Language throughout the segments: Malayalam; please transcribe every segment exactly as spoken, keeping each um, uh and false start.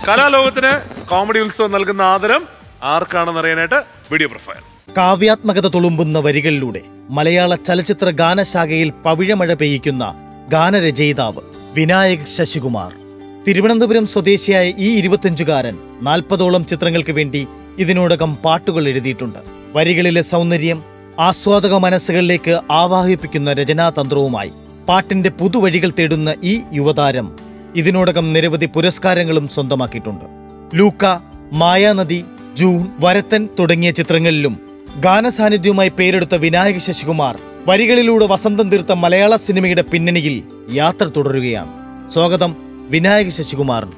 കലാലോകത്തിന് കോമഡി ഉത്സവം നൽകുന്ന ആദരം ആർക്കാണെന്ന് അറിയാനായിട്ട് വീഡിയോ പ്രൊഫൈൽ. കാവ്യാത്മകത തുളുമ്പുന്ന വരികളിലൂടെ മലയാള ചലച്ചിത്ര ഗാനശാഖയിൽ പവിഴമഴ പെയ്യിക്കുന്ന ഗാനരചയിതാവ് വിനായക് ശശികുമാർ. തിരുവനന്തപുരം സ്വദേശിയായ ഈ ഇരുപത്തിയഞ്ചുകാരൻ നാൽപ്പതോളം ചിത്രങ്ങൾക്ക് വേണ്ടി ഇതിനോടകം പാട്ടുകൾ എഴുതിയിട്ടുണ്ട്. വരികളിലെ സൗന്ദര്യം ആസ്വാദക മനസ്സുകളിലേക്ക് ആവാഹിപ്പിക്കുന്ന രചനാതന്ത്രവുമായി പാട്ടിന്റെ പുതുവഴികൾ തേടുന്ന ഈ യുവതാരം ഇതിനോടകം നിരവധി പുരസ്കാരങ്ങളും സ്വന്തമാക്കിയിട്ടുണ്ട്. ലൂക്ക, മായാനദി, ജൂൺ, വരത്തൻ തുടങ്ങിയ ചിത്രങ്ങളിലും ഗാനസാന്നിധ്യവുമായി പേരെടുത്ത വിനായക് ശശികുമാർ വരികളിലൂടെ വസന്തം തീർത്ത മലയാള സിനിമയുടെ പിന്നണിയിൽ യാത്ര തുടരുകയാണ്. സ്വാഗതം വിനായക് ശശികുമാറിന്.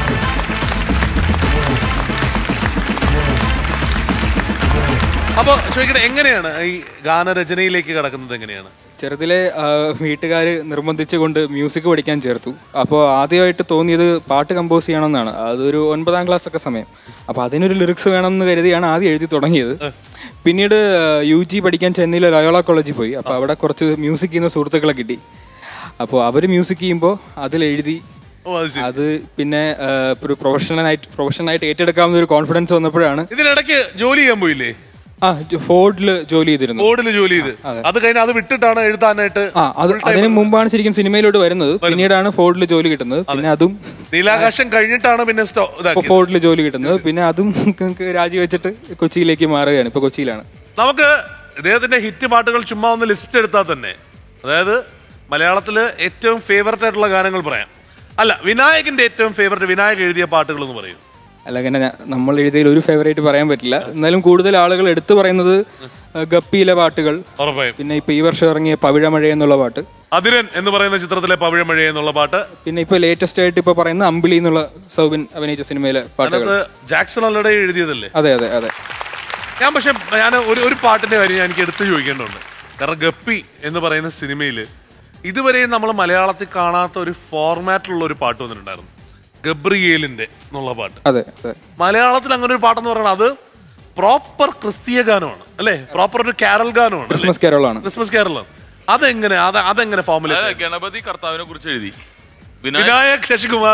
അപ്പൊ ചോദിക്കട്ടെ, എങ്ങനെയാണ് ഈ ഗാനരചനയിലേക്ക് കടക്കുന്നത്? എങ്ങനെയാണ്? ചെറുതിലെ വീട്ടുകാർ നിർബന്ധിച്ചുകൊണ്ട് മ്യൂസിക് പഠിക്കാൻ ചേർത്തു. അപ്പോൾ ആദ്യമായിട്ട് തോന്നിയത് പാട്ട് കമ്പോസ് ചെയ്യണമെന്നാണ്. അതൊരു ഒൻപതാം ക്ലാസ് ഒക്കെ സമയം. അപ്പോൾ അതിനൊരു ലിറിക്സ് വേണമെന്ന് കരുതിയാണ് ആദ്യം എഴുതി തുടങ്ങിയത്. പിന്നീട് യു ജി പഠിക്കാൻ ചെന്നൈയിലെ ലയോള കോളേജിൽ പോയി. അപ്പോൾ അവിടെ കുറച്ച് മ്യൂസിക് ചെയ്യുന്ന സുഹൃത്തുക്കളെ കിട്ടി. അപ്പോൾ അവർ മ്യൂസിക് ചെയ്യുമ്പോൾ അതിലെഴുതി അത് പിന്നെ ഒരു പ്രൊഫഷണലായിട്ട് പ്രൊഫഷണലായിട്ട് ഏറ്റെടുക്കാവുന്ന ഒരു കോൺഫിഡൻസ് വന്നപ്പോഴാണ്. ഇതിനിടയ്ക്ക് ജോലി ചെയ്യാൻ പോയില്ലേ? ആ, ഫോർഡിൽ ജോലി ചെയ്തിരുന്നു. ഫോർഡിൽ ജോലി ചെയ്ത് അത് കഴിഞ്ഞ് അത് വിട്ടിട്ടാണ് എഴുതാനായിട്ട്. ആ, അത് അതിന് മുമ്പാണ് ശരിക്കും സിനിമയിലോട്ട് വരുന്നത്. പിന്നീടാണ് ഫോർഡിൽ ജോലി കിട്ടുന്നത്. പിന്നെ അതും നീലാകാശം കഴിഞ്ഞിട്ടാണ് പിന്നെ ഫോർഡിൽ ജോലി കിട്ടുന്നത്. പിന്നെ അതും രാജിവെച്ചിട്ട് കൊച്ചിയിലേക്ക് മാറുകയാണ്. ഇപ്പൊ കൊച്ചിയിലാണ്. നമുക്ക് ഇദ്ദേഹത്തിന്റെ ഹിറ്റ് പാട്ടുകൾ ചുമ്മാ ഒന്ന് ലിസ്റ്റ് എടുത്താൽ തന്നെ, അതായത് മലയാളത്തില് ഏറ്റവും ഫേവററ്റ് ആയിട്ടുള്ള ഗാനങ്ങൾ പറയാം. അല്ല, വിനായകന്റെ ഏറ്റവും ഫേവററ്റ്, വിനായക് എഴുതിയ പാട്ടുകൾ എന്ന് പറയും. അല്ല, അങ്ങനെ നമ്മൾ എഴുതിയതിൽ ഒരു ഫേവറേറ്റ് പറയാൻ പറ്റില്ല. എന്നാലും കൂടുതൽ ആളുകൾ എടുത്തു പറയുന്നത് ഗപ്പിയിലെ പാട്ടുകൾ, പിന്നെ ഇപ്പൊ ഈ വർഷം ഇറങ്ങിയ പവിഴമഴ എന്നുള്ള പാട്ട്, അതിരൻ എന്ന് പറയുന്ന ചിത്രത്തിലെ പവിഴമഴ എന്നുള്ള പാട്ട്, പിന്നെ ഇപ്പൊ ലേറ്റസ്റ്റ് ആയിട്ട് ഇപ്പൊ പറയുന്ന അമ്പിളി എന്നുള്ള സൗബിൻ അഭിനയിച്ച സിനിമയിലെ പാട്ടുകൾ. ജാക്സൺ അല്ലടെ എഴുതിയതല്ലേ? അതെ അതെ അതെ. ഞാൻ പക്ഷെ ഞാൻ ഒരു ഒരു പാട്ടിന്റെ കാര്യം എനിക്ക് എടുത്തു ചോദിക്കേണ്ടതുണ്ട്. കാരണം ഗപ്പി എന്ന് പറയുന്ന സിനിമയില് ഇതുവരെയും നമ്മൾ മലയാളത്തിൽ കാണാത്ത ഒരു ഫോർമാറ്റിലുള്ള ഒരു പാട്ട് വന്നിട്ടുണ്ടായിരുന്നു, ഗബ്രിയേലിന്റെ എന്നുള്ള പാട്ട്. അതെ അതെ. മലയാളത്തിൽ അങ്ങനെ ഒരു പാട്ടെന്ന് പറയുന്നത് അത് പ്രോപ്പർ ക്രിസ്തീയ ഗാനമാണ് അല്ലേ? പ്രോപ്പർ ഒരു കാരൽ ഗാനമാണ്, ക്രിസ്മസ് കാരലാണ്. ക്രിസ്മസ് കാരലാണ്. അതെങ്ങനെ അത് അതെങ്ങനെ ഫോമിൽ? ഗണപതി കർത്താവിനെ കുറിച്ച് എഴുതി വിനായക് ശശികുമാർ.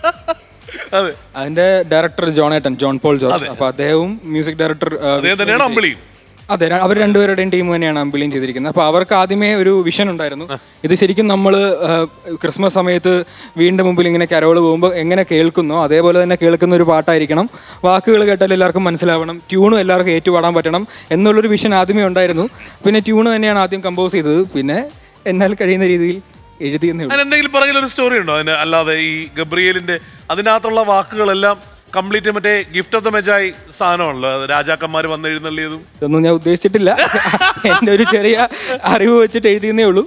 അതെ, അതിന്റെ ഡയറക്ടർ ജോണേട്ടൻ, ജോൺ പോൾ ജോർജ്. അപ്പൊ അദ്ദേഹവും മ്യൂസിക് ഡയറക്ടർ തന്നെയാണ് അമ്പിളിയും. അതെ, അവർ രണ്ടുപേരുടെയും ടീം തന്നെയാണ് അമ്പിളിയും ചെയ്തിരിക്കുന്നത്. അപ്പോൾ അവർക്ക് ആദ്യമേ ഒരു വിഷൻ ഉണ്ടായിരുന്നു. ഇത് ശരിക്കും നമ്മൾ ക്രിസ്മസ് സമയത്ത് വീണ്ടും മുമ്പിൽ ഇങ്ങനെ കരോള് പോകുമ്പോൾ എങ്ങനെ കേൾക്കുന്നോ അതേപോലെ തന്നെ കേൾക്കുന്ന ഒരു പാട്ടായിരിക്കണം. വാക്കുകൾ കേട്ടാൽ എല്ലാവർക്കും മനസ്സിലാവണം, ട്യൂണും എല്ലാവർക്കും ഏറ്റുപാടാൻ പറ്റണം എന്നുള്ളൊരു വിഷൻ ആദ്യമേ ഉണ്ടായിരുന്നു. പിന്നെ ട്യൂണ് തന്നെയാണ് ആദ്യം കമ്പോസ് ചെയ്തത്. പിന്നെ എന്നാൽ കഴിയുന്ന രീതിയിൽ എഴുതിയെന്നേ ഉള്ളൂ. എന്തെങ്കിലും പറയുന്ന ഒരു സ്റ്റോറി ഉണ്ടോ അതിന്? അല്ലാതെ ഈ ഗബ്രിയേലിന്റെ അതിനകത്തുള്ള വാക്കുകളെല്ലാം കംപ്ലീറ്റ് മറ്റേ ഗിഫ്റ്റ് ഓഫ് ദ മെജായ് സാധനമാണല്ലോ, രാജാക്കന്മാർ വന്ന് എഴുന്നള്ളിയതും. ഇതൊന്നും ഞാൻ ഉദ്ദേശിച്ചിട്ടില്ല. എൻ്റെ ഒരു ചെറിയ അറിവ് വെച്ചിട്ട് എഴുതിയെന്നേ ഉള്ളൂ.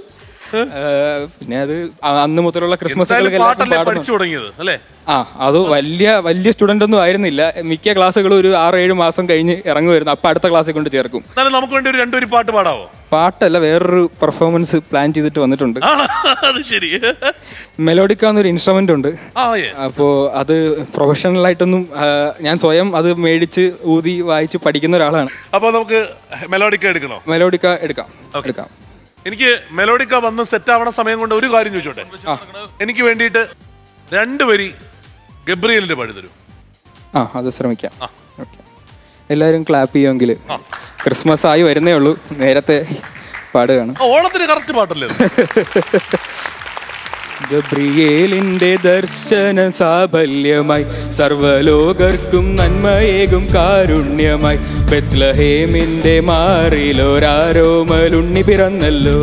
പിന്നെ അത് അന്ന് മുതലുള്ള ക്രിസ്മസ് പഠിച്ചു തുടങ്ങിയത് അല്ലേ? ആ, അത് വലിയ വലിയ സ്റ്റുഡൻ്റ് ഒന്നും ആയിരുന്നില്ല. മിക്ക ക്ലാസ്സുകളും ഒരു ആറ് ഏഴ് മാസം കഴിഞ്ഞ് ഇറങ്ങുമായിരുന്നു. അപ്പം അടുത്ത ക്ലാസ്സിൽ കൊണ്ട് ചേർക്കും. നമുക്ക് വേണ്ടി ഒരു രണ്ടൊരു പാട്ട് പാടാവോ? പാട്ടല്ല, വേറൊരു പെർഫോമൻസ് പ്ലാൻ ചെയ്തിട്ട് വന്നിട്ടുണ്ട്. ശരി. മെലോഡിക്ക എന്നൊരു ഇൻസ്ട്രുമെന്റ് ഉണ്ട്. അപ്പോൾ അത് പ്രൊഫഷണൽ ആയിട്ടൊന്നും ഞാൻ സ്വയം അത് മേടിച്ച് ഊതി വായിച്ച് പഠിക്കുന്ന ഒരാളാണ്. അപ്പോൾ നമുക്ക് മെലോഡിക്ക എടുക്കണോ? മെലോഡിക്ക എടുക്കാം എടുക്കാം. എനിക്ക് മെലോഡിക്ക വന്ന് സെറ്റ് ആവണ സമയം കൊണ്ട് ഒരു കാര്യം ചോദിച്ചോട്ടെ. എനിക്ക് വേണ്ടിയിട്ട് രണ്ടുപേരി ഗബ്രിയേലിന്റെ പാടി തരൂ. ആ, അത് ശ്രമിക്കാം. എല്ലാവരും ക്ലാപ്പ് ചെയ്യുമെങ്കിൽ. ക്രിസ്മസ് ആയി വരുന്നേ ഉള്ളൂ, നേരത്തെ പാടുകയാണ്. ഓണത്തിന് കറക്റ്റ് പാട്ടല്ലേ? ഗബ്രിയേലിന്റെ ദർശന സാഫല്യമായി സർവലോകർക്കും നന്മയേകും കാരുണ്യമായി ബെത്ലഹേമിന്റെ മാറിലൊരാരോമലുണ്ണി പിറന്നല്ലോ.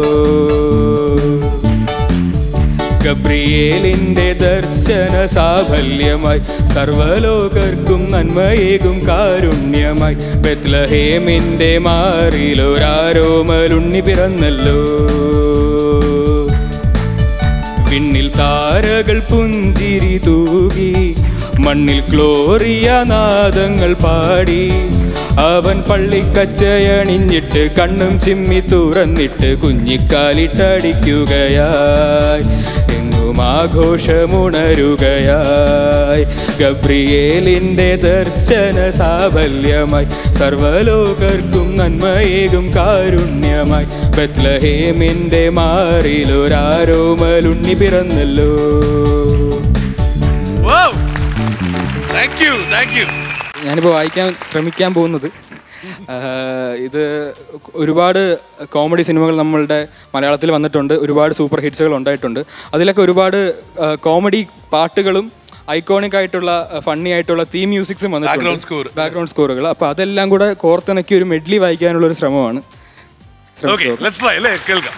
ഗബ്രിയേലിന്റെ ദർശന സാഫല്യമായി സർവലോകർക്കും നന്മയേകും കാരുണ്യമായി ബെത്ലഹേമിന്റെ മാറിലൊരാരോമലുണ്ണി പിറന്നല്ലോ. പിന്നിൽ താരകൾ പുഞ്ചിരി തൂകി മണ്ണിൽ ഗ്ലോറിയ നാദങ്ങൾ പാടി അവൻ പള്ളിക്കച്ചയണിഞ്ഞിട്ട് കണ്ണും ചിമ്മി തുറന്നിട്ട് കുഞ്ഞിക്കാലിട്ടടിക്കുകയായി എങ്ങും ആഘോഷമുണരുകയായി. ഗബ്രിയേലിന്റെ ദർശന സാഫല്യമായി സർവലോകർക്കും നന്മയേകും കാരുണ്യമായി ബെത്ലഹേമിന്റെ മാറിലൊരാരോമലുണ്ണി പിറന്നല്ലോ. Thank you thank you. ഞാനിപ്പോൾ വായിക്കാൻ ശ്രമിക്കാൻ പോകുന്നത് ഇത് ഒരുപാട് കോമഡി സിനിമകൾ നമ്മളുടെ മലയാളത്തിൽ വന്നിട്ടുണ്ട്, ഒരുപാട് സൂപ്പർ ഹിറ്റ്സുകൾ ഉണ്ടായിട്ടുണ്ട്. അതിലൊക്കെ ഒരുപാട് കോമഡി പാട്ടുകളും ഐക്കോണിക് ആയിട്ടുള്ള ഫണ്ണി ആയിട്ടുള്ള തീം മ്യൂസിക്സും വന്നിട്ടുണ്ട്, ബാക്ക്ഗ്രൗണ്ട് സ്കോറുകൾ. അപ്പോൾ അതെല്ലാം കൂടെ കോർത്തിണക്കി ഒരു മെഡ്ലി വായിക്കാനുള്ള ഒരു ശ്രമമാണ്. കേൾക്കാം.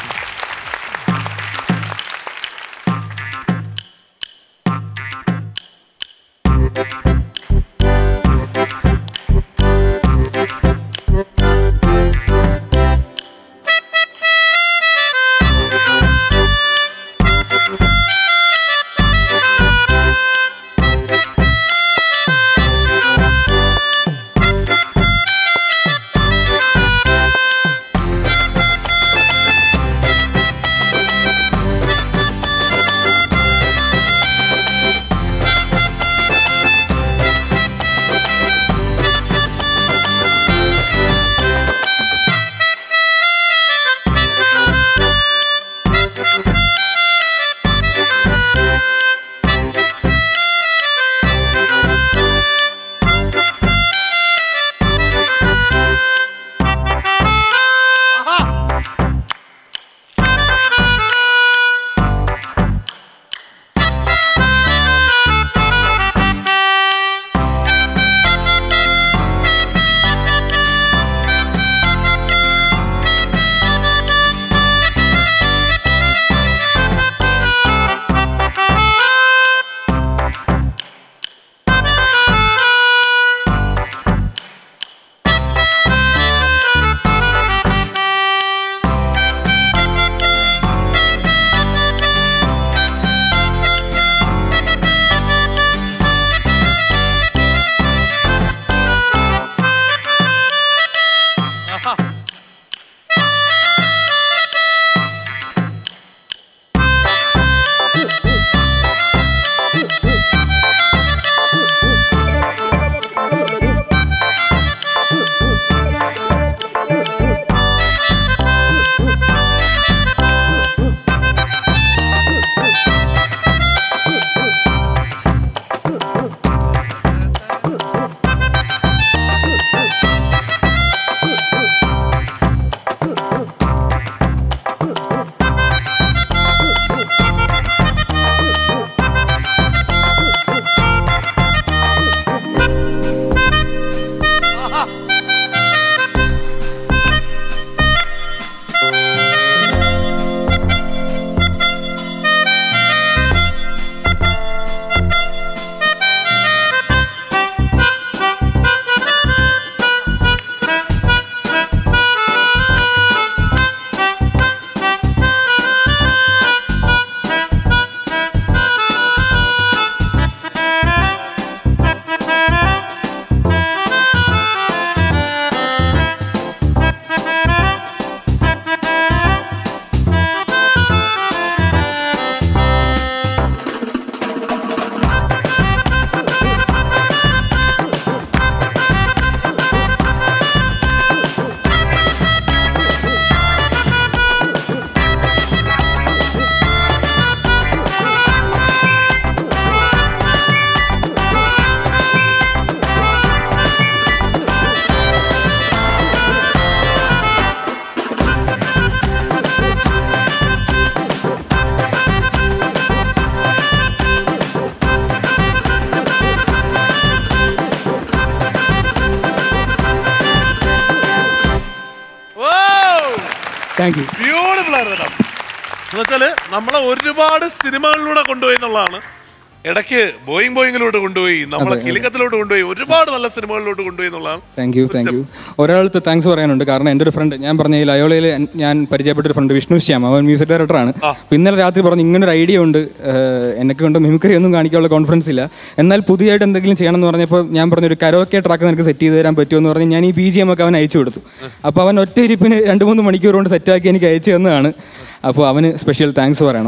Thank you. ബ്യൂട്ടിഫുൾ ആയിരുന്നു കേട്ടോ. എന്നുവെച്ചാല് നമ്മളെ ഒരുപാട് സിനിമകളിലൂടെ കൊണ്ടുപോയി എന്നുള്ളതാണ്. ഇടയ്ക്ക് ബോയിങ് ബോയിങ്ങിലോട്ട് കൊണ്ടുപോയി, നമ്മളെ കിലിക്കത്തിലോട്ട് കൊണ്ടുപോയി, ഒരുപാട് നല്ല സിനിമകളിലോട്ട് കൊണ്ടുപോയി എന്നുള്ളതാണ്. Thank you thank you. ഒരാൾക്ക് താങ്ക്സ് പറയാനുണ്ട്. കാരണം എൻ്റെ ഒരു ഫ്രണ്ട്, ഞാൻ പറഞ്ഞ ഈ ലയോളയിൽ ഞാൻ പരിചയപ്പെട്ട ഒരു ഫ്രണ്ട് വിഷ്ണു ശ്യാം, അവൻ മ്യൂസിക് ഡയറക്ടറാണ്. ഇന്നലെ രാത്രി പറഞ്ഞു ഇങ്ങനൊരു ഐഡിയ ഉണ്ട്, എന്നെ കൊണ്ട് മിമിക്രി ഒന്നും കാണിക്കാനുള്ള കോൺഫിഡൻസ് ഇല്ല, എന്നാൽ പുതിയതായിട്ട് എന്തെങ്കിലും ചെയ്യണം എന്ന് പറഞ്ഞപ്പോൾ ഞാൻ പറഞ്ഞു ഒരു കരോക്കെ ട്രാക്ക് നിനക്ക് സെറ്റ് ചെയ്ത് തരാൻ പറ്റുമോ എന്ന് പറഞ്ഞ് ഞാൻ ഈ ബി ജി എം ഒക്കെ അവൻ അയച്ചു കൊടുത്തു. അപ്പോൾ അവൻ ഒറ്റ ഇരിപ്പിന് രണ്ട് മൂന്ന് മണിക്കൂർ കൊണ്ട് സെറ്റാക്കി എനിക്ക് അയച്ചു തന്നതാണ്. അപ്പോൾ അവന് സ്പെഷ്യൽ താങ്ക്സ് പറയണം.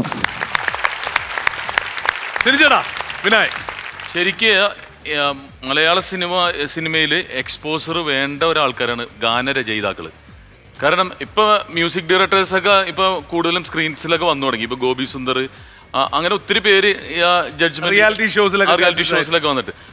ശരിക്ക് മലയാള സിനിമ സിനിമയിൽ എക്സ്പോസർ വേണ്ട ഒരാൾക്കാരാണ് ഗാനരചയിതാക്കൾ. കാരണം ഇപ്പോൾ മ്യൂസിക് ഡയറക്ടേഴ്സൊക്കെ ഇപ്പോൾ കൂടുതലും സ്ക്രീൻസിലൊക്കെ വന്നു തുടങ്ങി. ഇപ്പോൾ ഗോപി സുന്ദർ അങ്ങനെ ഒത്തിരി പേര് ജഡ്ജ്മെന്റ് റിയാലിറ്റി ഷോസിലൊക്കെ റിയാലിറ്റി ഷോസിലൊക്കെ വന്നിട്ട്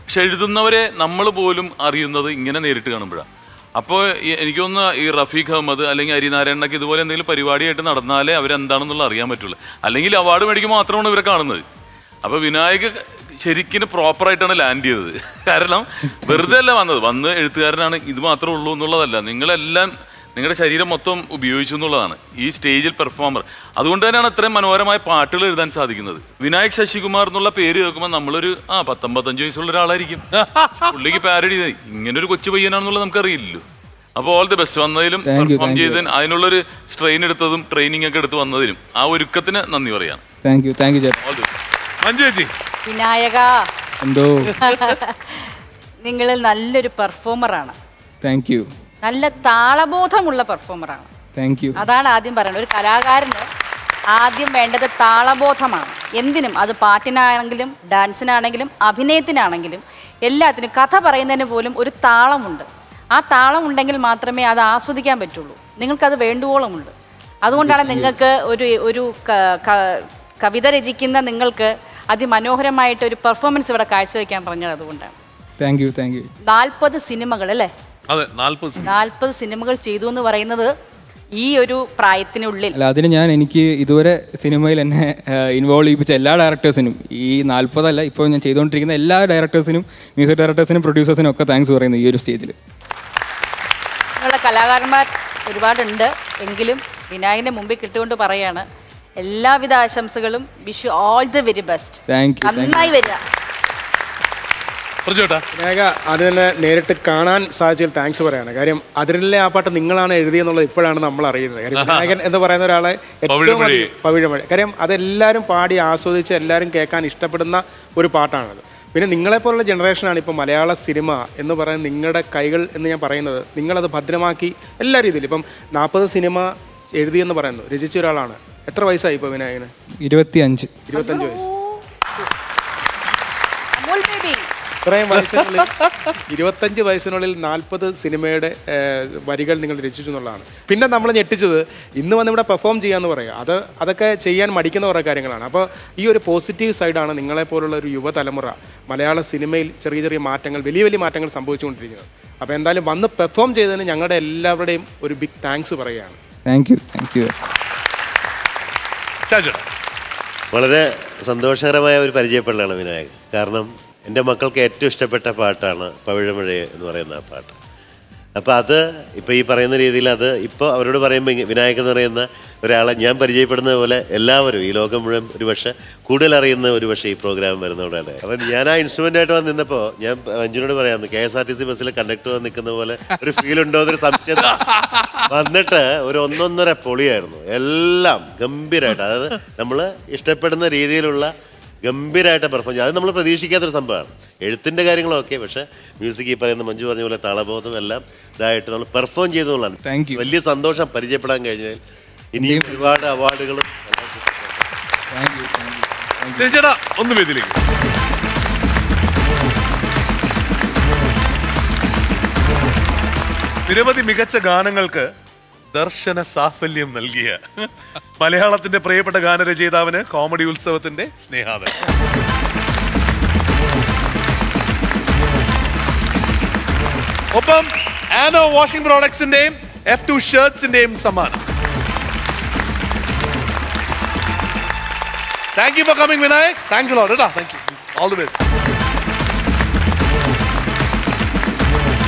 പക്ഷെ എഴുതുന്നവരെ നമ്മൾ പോലും അറിയുന്നത് ഇങ്ങനെ നേരിട്ട് കാണുമ്പോഴാണ്. അപ്പോൾ എനിക്ക് തോന്നുന്നു ഈ റഫീഖ് അഹമ്മദ് അല്ലെങ്കിൽ ഹരിനാരായണനൊക്കെ ഇതുപോലെ എന്തെങ്കിലും പരിപാടിയായിട്ട് നടന്നാലേ അവരെന്താണെന്നുള്ള അറിയാൻ പറ്റുള്ളൂ. അല്ലെങ്കിൽ അവാർഡ് മേടിക്കുമ്പോൾ മാത്രമാണ് ഇവരെ കാണുന്നത്. അപ്പോൾ വിനായക് ശരിക്കും പ്രോപ്പറായിട്ടാണ് ലാൻഡ് ചെയ്തത്. കാരണം വെറുതെ അല്ല വന്നത്, വന്ന് എഴുത്തുകാരനാണ് ഇത് മാത്രമേ ഉള്ളൂ എന്നുള്ളതല്ല, നിങ്ങളെല്ലാം നിങ്ങളുടെ ശരീരം മൊത്തം ഉപയോഗിച്ചു എന്നുള്ളതാണ് ഈ സ്റ്റേജിൽ പെർഫോമർ. അതുകൊണ്ട് തന്നെയാണ് ഇത്രയും മനോഹരമായ പാട്ടുകൾ എഴുതാൻ സാധിക്കുന്നത്. വിനായക് ശശികുമാർ എന്നുള്ള പേര് കേൾക്കുമ്പോൾ നമ്മളൊരു ആ പത്തൊമ്പത്തഞ്ച് വയസ്സുള്ള ഒരാളായിരിക്കും. പുള്ളിക്ക് പാരഡി ഇങ്ങനെ ഒരു കൊച്ചു പയ്യനാണെന്നുള്ളത് നമുക്കറിയില്ലല്ലോ. അപ്പോൾ ഓൾ ദി ബെസ്റ്റ്. വന്നതിലും പെർഫോം ചെയ്തതിനും അതിനുള്ളൊരു സ്ട്രെയിൻ എടുത്തതും ട്രെയിനിങ് ഒക്കെ എടുത്ത് വന്നതിനും ആ ഒരുക്കത്തിന് നന്ദി പറയാണ്. Thank you thank you Manju ചേച്ചി. വിനായക, എന്തോ നിങ്ങൾ നല്ലൊരു പെർഫോമറാണ്. Thank you. നല്ല താളബോധമുള്ള പെർഫോമറാണ്. Thank you. അതാണ് ആദ്യം പറയുന്നത്. ഒരു കലാകാരന് ആദ്യം വേണ്ടത് താളബോധമാണ്. എന്തിനും, അത് പാട്ടിനാണെങ്കിലും ഡാൻസിനാണെങ്കിലും അഭിനയത്തിനാണെങ്കിലും എല്ലാത്തിനും. കഥ പറയുന്നതിന് പോലും ഒരു താളമുണ്ട്. ആ താളം ഉണ്ടെങ്കിൽ മാത്രമേ അത് ആസ്വദിക്കാൻ പറ്റുള്ളൂ. നിങ്ങൾക്കത് വേണ്ടുവോളമുണ്ട്. അതുകൊണ്ടാണ് നിങ്ങൾക്ക് ഒരു ഒരു കവിത രചിക്കുന്ന നിങ്ങൾക്ക് അതിമനോഹരമായിട്ട് ഒരു പെർഫോമൻസ് ഇവിടെ കാഴ്ചവെക്കാൻ പറഞ്ഞത് അതുകൊണ്ടാണ്. Thank you thank you. നാൽപ്പത് സിനിമകൾ അല്ലേ? അതെ, നാൽപ്പത് നാൽപ്പത് സിനിമകൾ ചെയ്തു എന്ന് പറയുന്നത് ഈ ഒരു പ്രായത്തിനുള്ളിൽ. അല്ല, അതിന് ഞാൻ എനിക്ക് ഇതുവരെ സിനിമയിൽ എന്നെ ഇൻവോൾവ് ചെയ്യിപ്പിച്ച എല്ലാ ഡയറക്ടേഴ്സിനും, ഈ നാൽപ്പതല്ല ഇപ്പോൾ ഞാൻ ചെയ്തുകൊണ്ടിരിക്കുന്ന എല്ലാ ഡയറക്ടേഴ്സിനും, മ്യൂസിക് ഡയറക്ടേഴ്സിനും, പ്രൊഡ്യൂസേഴ്സിനും ഒക്കെ താങ്ക്സ് പറയുന്നത് ഈ ഒരു സ്റ്റേജിൽ. നിങ്ങളുടെ കലാകാരന്മാർ ഒരുപാടുണ്ട്. എങ്കിലും വിനായകന്റെ മുമ്പിൽ കിട്ടുകൊണ്ട് പറയാണ് എല്ലാവിധ ആശംസകളും. Wish all the very best. Thank you. നന്നായി വരിക. വിനായക, അത് തന്നെ നേരിട്ട് കാണാൻ സാധിച്ചതിൽ താങ്ക്സ് പറയാണ്. കാര്യം അതിരിലെ ആ പാട്ട് നിങ്ങളാണ് എഴുതിയെന്നുള്ളത് ഇപ്പോഴാണ് നമ്മൾ അറിയുന്നത്. കാര്യം വിനായകൻ എന്ന് പറയുന്ന ഒരാളെ ഏറ്റവും പവിഴമഴ, കാര്യം അതെല്ലാവരും പാടി ആസ്വദിച്ച് എല്ലാവരും കേൾക്കാൻ ഇഷ്ടപ്പെടുന്ന ഒരു പാട്ടാണത്. പിന്നെ നിങ്ങളെപ്പോലുള്ള ജനറേഷനാണ് ഇപ്പോൾ മലയാള സിനിമ എന്ന് പറയുന്നത് നിങ്ങളുടെ കൈകൾ എന്ന് ഞാൻ പറയുന്നത്. നിങ്ങളത് ഭദ്രമാക്കി എല്ലാ രീതിയിലും. ഇപ്പം നാൽപ്പത് സിനിമ എഴുതിയെന്ന് പറയുന്നു, രചിച്ച ഒരാളാണ്. എത്ര വയസ്സായി ഇപ്പോൾ വിനായകന്? ഇരുപത്തി അഞ്ച് ഇരുപത്തഞ്ച് വയസ്സ്. ഇത്രയും വയസ്സിനുള്ളിൽ ഇരുപത്തഞ്ച് വയസ്സിനുള്ളിൽ നാൽപ്പത് സിനിമയുടെ വരികൾ നിങ്ങൾ രചിച്ചു എന്നുള്ളതാണ്. പിന്നെ നമ്മൾ ഞെട്ടിച്ചത് ഇന്ന് വന്ന് ഇവിടെ പെർഫോം ചെയ്യാന്ന് പറയുക, അത് അതൊക്കെ ചെയ്യാൻ മടിക്കുന്ന കുറേ കാര്യങ്ങളാണ്. അപ്പോൾ ഈ ഒരു പോസിറ്റീവ് സൈഡാണ് നിങ്ങളെപ്പോലുള്ള ഒരു യുവതലമുറ മലയാള സിനിമയിൽ ചെറിയ ചെറിയ മാറ്റങ്ങൾ, വലിയ വലിയ മാറ്റങ്ങൾ സംഭവിച്ചുകൊണ്ടിരിക്കുന്നത്. അപ്പോൾ എന്തായാലും വന്ന് പെർഫോം ചെയ്തതിന് ഞങ്ങളുടെ എല്ലാവരുടെയും ഒരു ബിഗ് താങ്ക്സ് പറയുകയാണ്. Thank you thank you. വളരെ സന്തോഷകരമായ ഒരു പരിചയപ്പെടലാണ് വിനായകൻ. കാരണം എൻ്റെ മക്കൾക്ക് ഏറ്റവും ഇഷ്ടപ്പെട്ട പാട്ടാണ് പവിഴമഴ എന്ന് പറയുന്ന ആ പാട്ട്. അപ്പോൾ അത് ഇപ്പോൾ ഈ പറയുന്ന രീതിയിൽ അത് ഇപ്പോൾ അവരോട് പറയുമ്പോൾ വിനായകൻ എന്ന് പറയുന്ന ഒരാളെ ഞാൻ പരിചയപ്പെടുന്നത് പോലെ എല്ലാവരും ഈ ലോകം മുഴുവൻ ഒരു പക്ഷേ കൂടുതൽ അറിയുന്ന ഒരു പക്ഷേ ഈ പ്രോഗ്രാം വരുന്നതോടെയാണ്. അപ്പം ഞാൻ ആ ഇൻസ്ട്രുമെൻ്റായിട്ട് വന്ന് നിന്നപ്പോൾ ഞാൻ മഞ്ജുനോട് പറയാമെന്ന്, K S R T C ബസ്സിൽ കണ്ടക്ടർ വന്ന് നിൽക്കുന്ന പോലെ ഒരു ഫീൽ ഉണ്ടോ എന്നൊരു സംശയം വന്നിട്ട് ഒരു ഒന്നൊന്നര പൊളിയായിരുന്നു. എല്ലാം ഗംഭീരമായിട്ട്, അതായത് നമ്മൾ ഇഷ്ടപ്പെടുന്ന രീതിയിലുള്ള ഗംഭീരമായിട്ട് പെർഫോം ചെയ്യും. അത് നമ്മൾ പ്രതീക്ഷിക്കാത്തൊരു സംഭവമാണ്. എഴുത്തിൻ്റെ കാര്യങ്ങളൊക്കെ, പക്ഷേ മ്യൂസിക് ഈ പറയുന്ന മഞ്ജു പറഞ്ഞ പോലെ താളബോധം എല്ലാം ഇതായിട്ട് നമ്മൾ പെർഫോം ചെയ്തുകൊള്ളാണ്. Thank you. വലിയ സന്തോഷം പരിചയപ്പെടാൻ കഴിഞ്ഞാൽ. ഇനിയും ഒരുപാട് അവാർഡുകളും ഒന്ന് വേദിയിലേക്ക്. നിരവധി മികച്ച ഗാനങ്ങൾക്ക് ദർശന സാഫല്യം നൽകിയ മലയാളത്തിന്റെ പ്രിയപ്പെട്ട ഗാനരചയിതാവിന് കോമഡി ഉത്സവത്തിന്റെ സ്നേഹാദരം. ഒപ്പം ആനോ വാഷിംഗ് പ്രോഡക്ട്സിന്റെയും എഫ് ടു ഷർട്ട്സിന്റെയും സമ്മാനം. Thank you for coming Vinayak. Thanks a lot. Thank you. All the best.